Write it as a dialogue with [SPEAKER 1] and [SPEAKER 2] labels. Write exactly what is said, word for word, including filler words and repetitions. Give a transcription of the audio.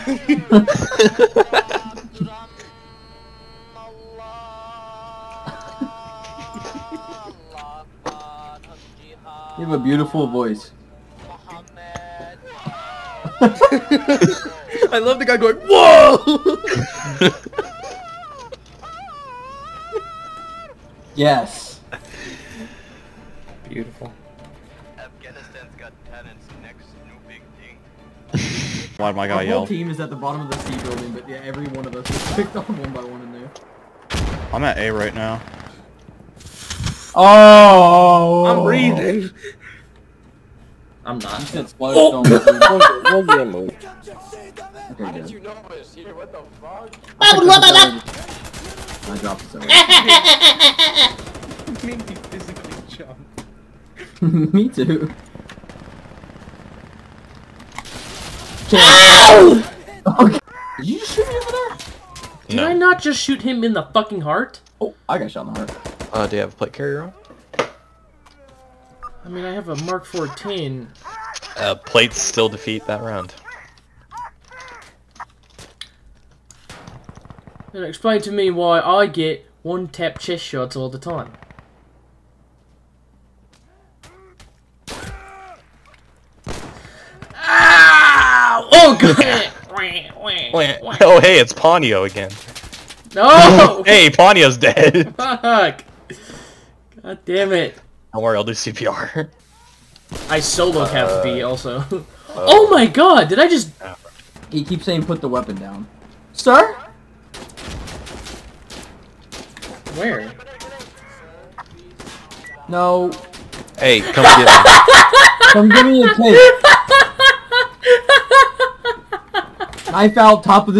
[SPEAKER 1] You have a beautiful voice.
[SPEAKER 2] I love the guy going, whoa!
[SPEAKER 1] Yes.
[SPEAKER 2] Beautiful.
[SPEAKER 3] Afghanistan's got talent's next new big thing.
[SPEAKER 4] Why'd my guy
[SPEAKER 1] Our
[SPEAKER 4] yell?
[SPEAKER 1] whole team is at the bottom of the C building, but yeah, every one of us is picked off one by one in there.
[SPEAKER 4] I'm at A right now.
[SPEAKER 1] Oh!
[SPEAKER 2] I'm breathing. I'm
[SPEAKER 1] You
[SPEAKER 2] not.
[SPEAKER 1] said Sludge don't move.
[SPEAKER 5] We'll get moved.
[SPEAKER 1] Okay,
[SPEAKER 3] How did
[SPEAKER 1] good.
[SPEAKER 3] you know I was here? What the fuck?
[SPEAKER 1] I dropped it somewhere.
[SPEAKER 2] It made me physically jump.
[SPEAKER 1] Me too.
[SPEAKER 2] Ow!
[SPEAKER 1] Okay. Did you just shoot me over there?
[SPEAKER 2] Did
[SPEAKER 4] No.
[SPEAKER 2] I not just shoot him in the fucking heart?
[SPEAKER 1] Oh, I got shot in the heart.
[SPEAKER 5] Uh, do you have a plate carrier on?
[SPEAKER 2] I mean, I have a Mark fourteen.
[SPEAKER 5] Uh, plates still defeat that round.
[SPEAKER 2] Then explain to me why I get one tap chest shots all the time. Ow! Oh god!
[SPEAKER 5] Oh, hey, it's Ponyo again.
[SPEAKER 2] No!
[SPEAKER 5] Hey, Ponyo's dead.
[SPEAKER 2] Fuck! God damn it!
[SPEAKER 5] Don't worry, I'll do C P R.
[SPEAKER 2] I solo have to be also. Oh my god! Did I just?
[SPEAKER 1] He keeps saying put the weapon down. Sir?
[SPEAKER 2] Where?
[SPEAKER 1] No.
[SPEAKER 5] Hey, come get me.
[SPEAKER 1] Come give me a tape. Knife out, top of the